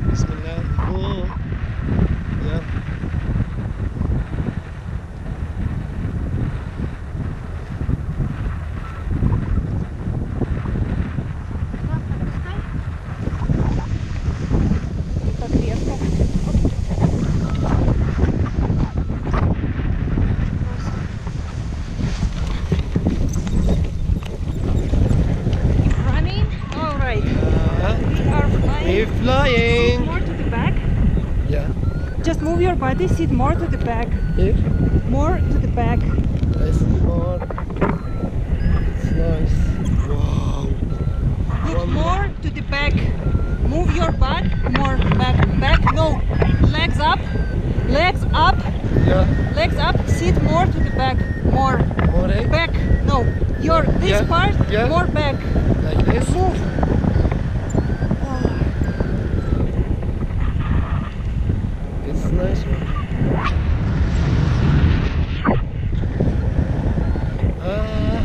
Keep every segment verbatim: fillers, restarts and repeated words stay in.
Bismillah. Oh. Yeah. Так резко. Running? All right. Uh, We are flying. we're flying. More to the back. Yeah. Just move your body, sit more to the back. Here. More to the back. I see more. It's nice. Wow. Look One more to the back. Move your back. More back. Back. No. Legs up. Legs up. Yeah. Legs up. Sit more to the back. More. More egg. Back. No. Your this Yeah. part. Yeah. More back. Like this. Move. It's nice one. آه.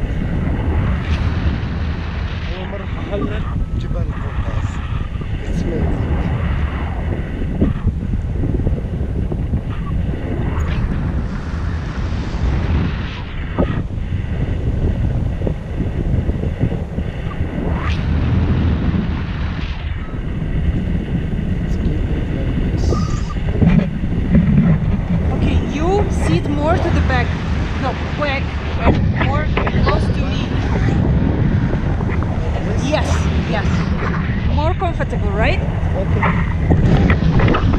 أول مرة أحلق جبال القوقاز. It's amazing. Let's keep it like this. Okay. You sit more to the back. No. Back. Back. More close to me. Like this. Yes. Yes. More comfortable, right? Okay.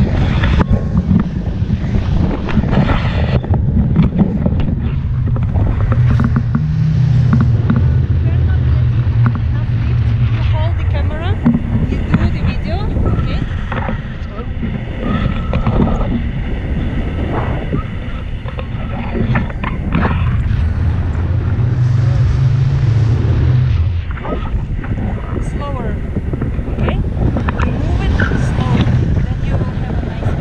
You hold the camera, you do the video, okay? Slower, okay? You move it slow, then you will have a nice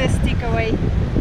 the stick away.